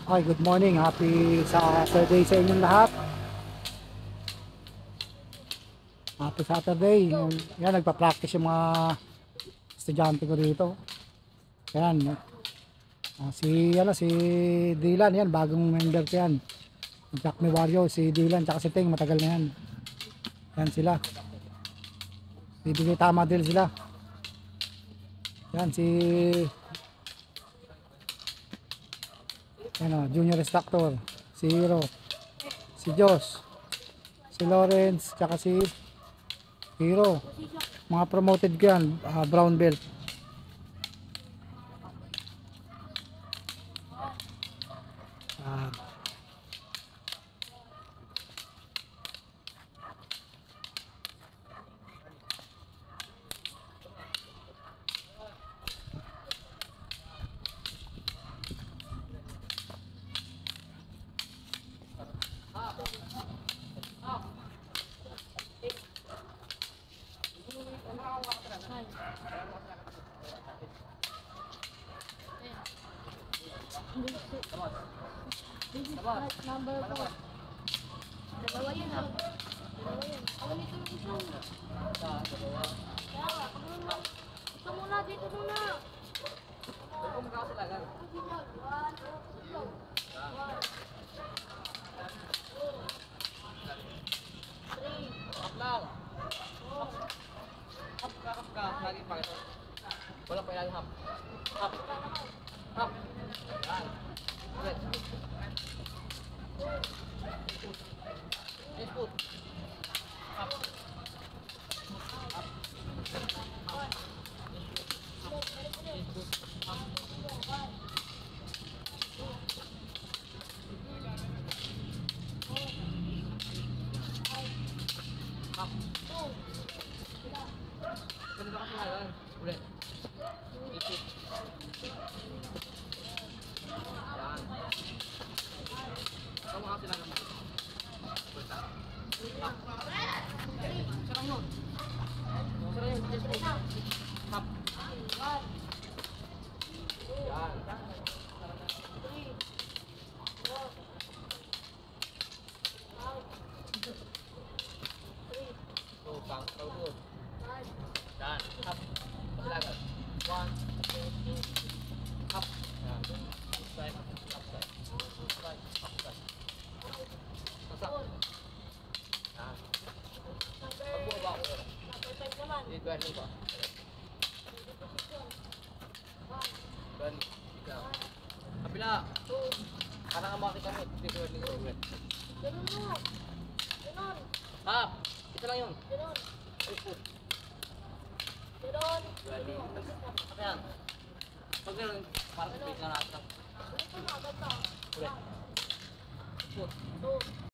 Hi, good morning. Happy Saturday sa inyong lahat. Happy Saturday. Yan, nagpa-practice yung mga estudyante ko dito. Yan. Si Dylan, yan, bagong member ko yan. Jack Me Wario, si Dylan, tsaka si Ting, matagal na yan. Yan sila. Bibigay tama din sila. Yan, Junior Instructor, si Hero, si Josh, si Lawrence, tsaka si Hero. Mga promoted ko yan, brown belt. Ah, Number 4. Dalawa yan ah. Dalawa yan. Ako nito yung isang. Kaya ito muna, dito muna. Ito muna kasi lagan. One, two, one. Three. Up lang. Up ka. Lagi pa ito. Wala pa ilalim hap. Up. Up. Yan. Ulit. Yes, put. Up. Up. Up. Ganun ba kasi ngayon? Ulit. Ipit. Yan. Kamu kasi lang naman. Sarang yun. Sarang yun. Just put. Up. Yan. Bang, good. Dan, up. Silakan. 1, 2, 3. Up. Yan. Upside, upside. Upside, upside. Masak. Yan. Pagbuka ako. Dito yan ba? Balik. Ikaw. Kapila. Parang ang makita mo. Dito yan dito. Ganun mo. Ganun. Up. Ito lang yun. Ganun. Put. Ganun. Apa yan? Pag gano'n, parang speak na natin. Ulit mo, agad na. Ulit. Put. Two.